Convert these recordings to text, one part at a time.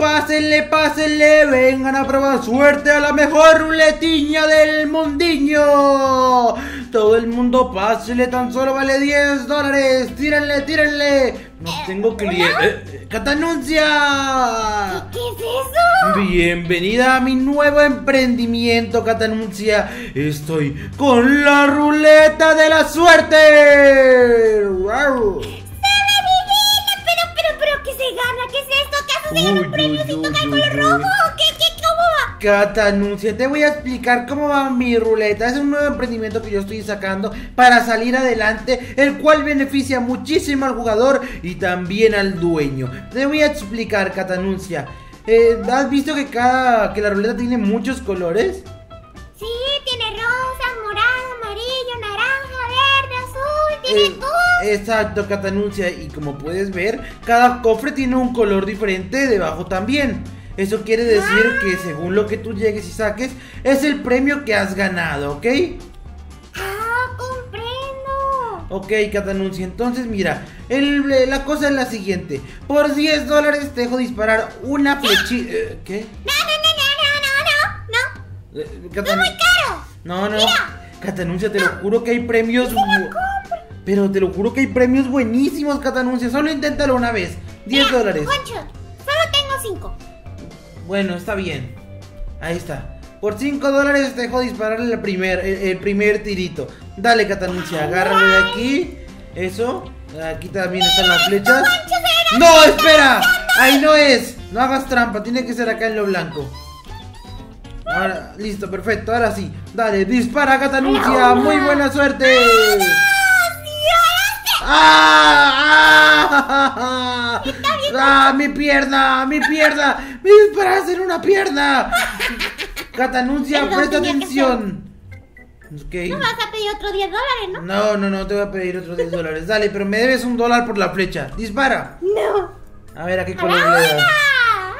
Pásenle, pásenle, vengan a probar suerte a la mejor ruletiña del mundiño. Todo el mundo pásenle, tan solo vale $10. Tírenle, tírenle. No tengo cliente. ¡Catanuncia! ¿Qué es eso? Bienvenida a mi nuevo emprendimiento, Catanuncia. Estoy con la ruleta de la suerte. ¡Wow! Pero ¿qué se gana? ¿Qué es esto? ¿Acaso se gana un premio si toca el color rojo? ¿Cómo va? Catanuncia, te voy a explicar cómo va mi ruleta. Es un nuevo emprendimiento que yo estoy sacando para salir adelante, el cual beneficia muchísimo al jugador y también al dueño. Te voy a explicar, Catanuncia. ¿Has visto que la ruleta tiene muchos colores? Sí, tiene rosa, morado, amarillo, naranja, verde, azul, tiene todo. Exacto, Catanuncia, y como puedes ver, cada cofre tiene un color diferente debajo también. Eso quiere decir que según lo que tú llegues y saques, es el premio que has ganado, ¿ok? Ah, comprendo. Ok, Catanuncia, entonces mira, la cosa es la siguiente. Por $10 te dejo disparar una flechita. ¿Qué? No. Catanuncia. ¡Es muy caro! No. Mira. Catanuncia, te lo juro que hay premios. Pero te lo juro que hay premios buenísimos, Catanuncia. Solo inténtalo una vez. $10. Juancho, solo tengo 5. Bueno, está bien. Ahí está. Por $5 te dejo disparar el primer tirito. Dale, Catanuncia, agárralo de aquí. Eso. Aquí también están las flechas. ¡No, espera! Ahí no es. No hagas trampa, tiene que ser acá en lo blanco. Ahora, listo, perfecto, ahora sí. Dale, dispara, Catanuncia. Muy buena suerte. ¡Ah! ¡Mi pierna! ¡Mi pierna! ¡Me disparaste en una pierna! Catanuncia, presta atención. Okay. ¿No vas a pedir otro $10, no? No, te voy a pedir otros $10. Dale, pero me debes $1 por la flecha. Dispara. No. A ver, ¿a qué color le das? ¡A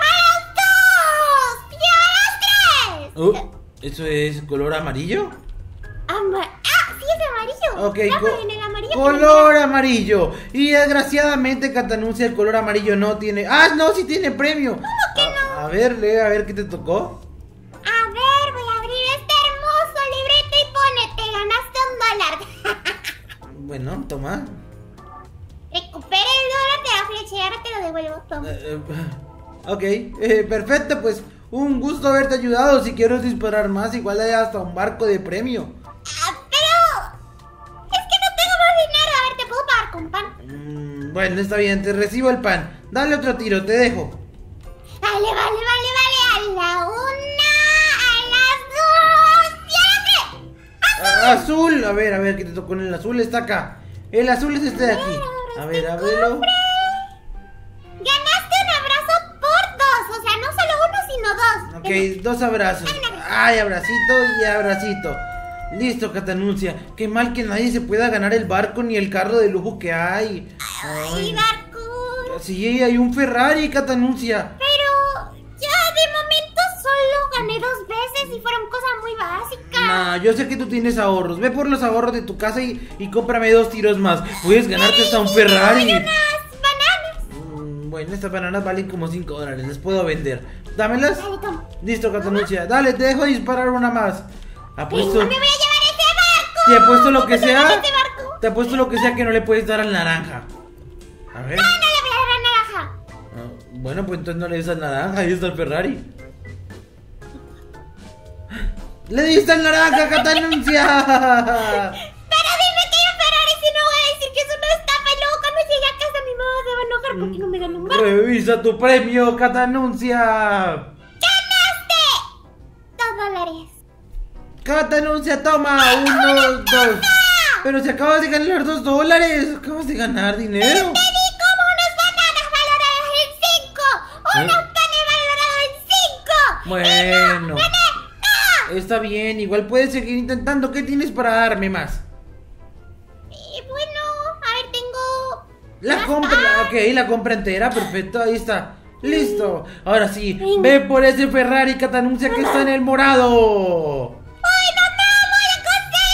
los 2! ¡Y a los 3! ¿Eso es color amarillo? Sí, es amarillo. Ok, En el amarillo color amarillo. Y desgraciadamente, Catanuncia, el color amarillo no tiene. ¡Ah, no! Sí tiene premio. ¿Cómo que no? A ver, lee, a ver qué te tocó. A ver, voy a abrir este hermoso librito y pone: te ganaste $1. Bueno, toma. Recupera el $1 de la flecha y ahora te lo devuelvo. Toma. Ok, perfecto, pues un gusto haberte ayudado. Si quiero disparar más, igual hay hasta un barco de premio. Pero es que no tengo más dinero. A ver, ¿te puedo pagar con pan? Bueno, está bien, te recibo el pan. Dale otro tiro, te dejo. Vale. A la 1, a las 2 y a las 3. Azul, a ver, ¿qué te tocó en el azul? Está acá. El azul es este de aquí. A ver, ábrelo. Ganaste un abrazo por 2. O sea, no solo uno, sino 2. Ok, 2 abrazos. Ay, abracito y abracito. Listo, Catanuncia. Qué mal que nadie se pueda ganar el barco ni el carro de lujo que hay. Ay, barco. Sí, hay un Ferrari, Catanuncia. Pero ya de momento solo gané 2 veces y fueron cosas muy básicas. Nah, yo sé que tú tienes ahorros. Ve por los ahorros de tu casa y cómprame 2 tiros más. Puedes ganarte hasta un Ferrari. Y unas bananas. Bueno, estas bananas valen como $5. Les puedo vender. ¿Dámelas? Dale, toma. Listo, Catanuncia. Dale, te dejo disparar una más. Apuesto. ¡No me voy a llevar ese barco! Te apuesto lo que sea. ¡Ese barco! Te apuesto lo que sea que no le puedes dar al naranja. A ver. No le voy a dar a naranja. Bueno, pues entonces no le des al naranja. Ahí está el Ferrari. ¡Le diste al naranja, Catanuncia! Pero dime que hay un Ferrari, si no voy a decir que es una estafa. Y luego cuando llegue a casa mi mamá se va a enojar porque no me ganó un barco. Revisa tu premio, Catanuncia. $2. Catanuncia, toma. 1, 2. Pero si acabas de ganar $2. Acabas de ganar dinero. Te di como unas bananas valoradas en 5. Unos panes valorados en 5. Bueno, está bien. Igual puedes seguir intentando. ¿Qué tienes para darme más? Bueno, a ver, tengo... La compra, ok, la compra entera, perfecto, ahí está. Listo, ahora sí, Venga. ve por ese Ferrari, Catanuncia, que está en el morado. ¡Ay, mamá!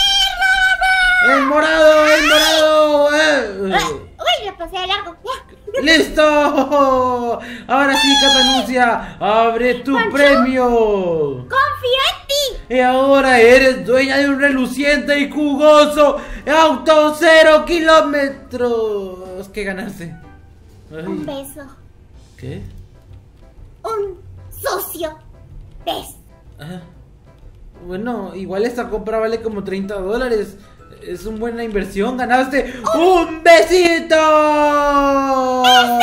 ¡Voy a conseguirlo, mamá! ¡El morado! ¡El morado! Uy, le pasé de largo. ¡Listo! Ahora sí, Catanuncia, abre tu Pancho. premio. ¡Confío en ti! Y ahora eres dueña de un reluciente y jugoso auto 0 kilómetros. ¿Qué ganaste? Ay, Un beso. ¿qué? Un sucio beso. Ah, bueno, igual esta compra vale como $30. Es una buena inversión. ¡Ganaste un besito!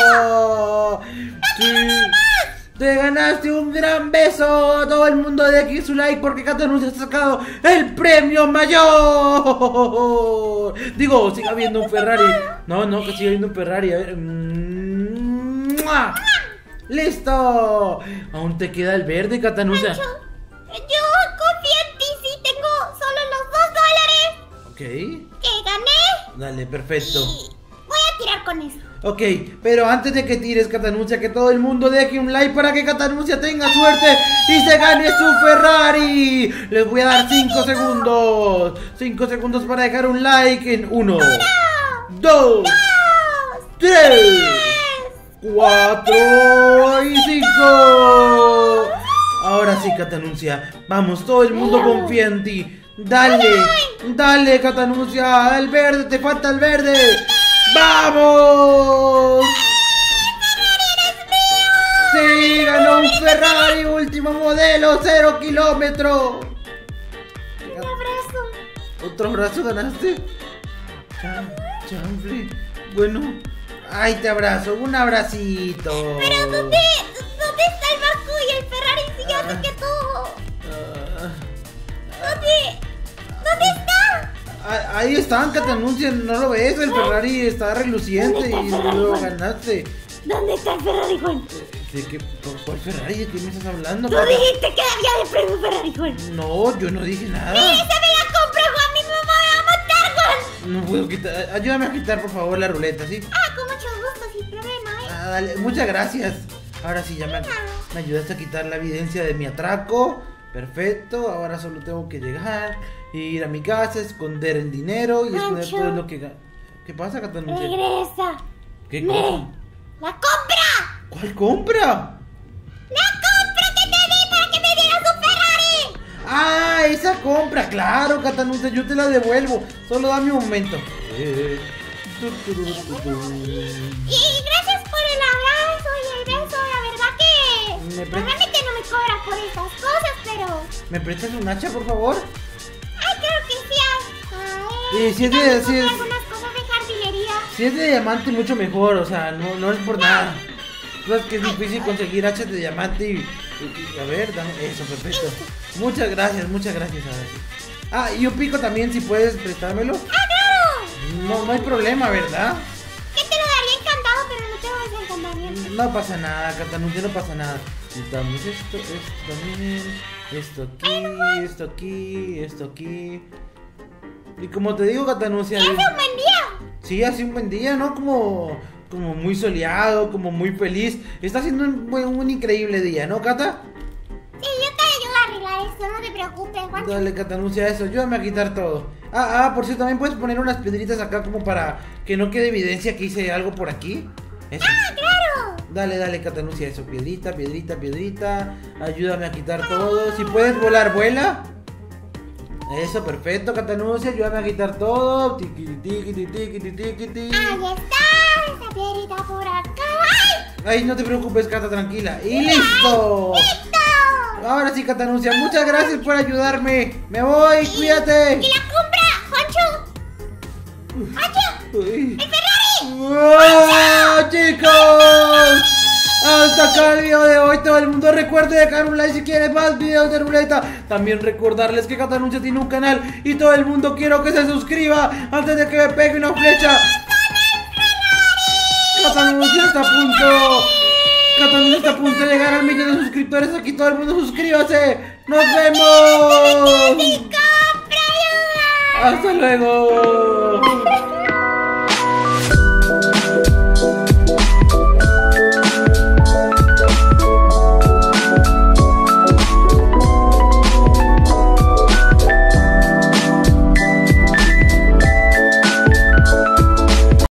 Sí. ¡Te ganaste un gran beso! Todo el mundo de aquí su like porque Catanuncia ha sacado el premio mayor. Digo, sigue habiendo un Ferrari. No, que sigue habiendo un Ferrari. A ver. ¡Mua! ¡Listo! Aún te queda el verde, Catanuncia. Pancho, yo confío en ti, sí, tengo solo los $2 Ok, que gané dale, perfecto. y voy a tirar con eso. Ok, pero antes de que tires, Catanuncia, que todo el mundo deje un like para que Catanuncia tenga suerte y se gane su Ferrari. Les voy a dar 5 segundos. 5 segundos para dejar un like en 1, 2, 3, 4 y 5. Ahora sí, Catanuncia. Vamos, todo el mundo confía en ti. Dale, Catanuncia. El verde, te falta el verde. ¡Vamos! ¡Sí! ¡Ganó un Ferrari último modelo, 0 kilómetros! Un abrazo. ¿Otro abrazo ganaste? Chanfle. Bueno, ay, te abrazo, un abracito. Pero ¿dónde está el Bakú y el Ferrari si yo sé que tú? ¿Dónde está? Ahí están, Catanuncia, ¿no lo ves? El Ferrari está reluciente y lo ganaste. ¿Dónde está el Ferrari, Juan? ¿Cuál Ferrari? ¿De qué me estás hablando? Tú dijiste que había de premio Ferrari, Juan. No, yo no dije nada. ¡Esa me la compró, Juan! ¡Mi mamá me va a matar, Juan! No puedo quitar. Ayúdame a quitar, por favor, la ruleta, ¿sí? Con mucho gusto, sin problema, ¿eh? Dale, muchas gracias. Ahora sí, ya me ayudaste a quitar la evidencia de mi atraco. Perfecto, ahora solo tengo que llegar, ir a mi casa, esconder el dinero y esconder Pancho. todo lo que... ¿Qué pasa, Catanuncia? Regresa. ¿Qué cosa? ¡La compra! ¿Cuál compra? ¡La compra que te di para que me dieras un Ferrari! ¡Ah, esa compra! Claro, Catanuncia, yo te la devuelvo. Solo dame un momento. Y gracias por el abrazo y el beso. La verdad que normalmente no me cobras por estas cosas, pero... ¿Me prestas un hacha, por favor? ¡Ay, claro que sí! Si es de... algunas cosas de jardinería. Si es de diamante, mucho mejor, o sea, no es por nada. Sabes que es difícil conseguir hachas de diamante y a ver, dame eso, perfecto. Muchas gracias, ahora sí. Ah, y un pico también, si puedes prestármelo. ¡Ah, claro! No hay problema, ¿verdad? Que te lo daría encantado, pero no tengo ese encantamiento. No pasa nada, Catanuncia, no pasa nada. Necesitamos esto también, esto aquí. Y como te digo, Catanuncia... ¡Hace un buen día! Sí, hace un buen día, ¿no? Como muy soleado, como muy feliz. Está haciendo un increíble día, ¿no, Cata? Sí, yo te ayudo a arreglar esto, no te preocupes, Juan. Dale, Catanuncia, eso, ayúdame a quitar todo. Por cierto, también puedes poner unas piedritas acá como para que no quede evidencia que hice algo por aquí. Eso. ¡Ah, claro! Dale, Catanuncia, eso, piedrita. Ayúdame a quitar todo. Si puedes volar, vuela. Eso, perfecto, Catanuncia, ayúdame a quitar todo. Tiqui. Ahí está, esa piedrita por acá. ¡Ay! Ay, no te preocupes, Cata, tranquila. ¡Y listo! ¡Listo! Ahora sí, Catanuncia, muchas gracias por ayudarme. Me voy, cuídate. ¡Y la compra, Juancho! ¡Juancho! Uy. ¡El Ferrari! ¡Oh, chicos! Hasta acá el video de hoy. Todo el mundo recuerde dejar un like si quiere más videos de ruleta. También recordarles que Catanuncia tiene un canal y todo el mundo quiero que se suscriba antes de que me pegue una flecha. Catanuncia está a punto de llegar al 1.000.000 de suscriptores. Aquí todo el mundo suscríbase. ¡Nos vemos! ¡Compra ayuda! ¡Hasta luego!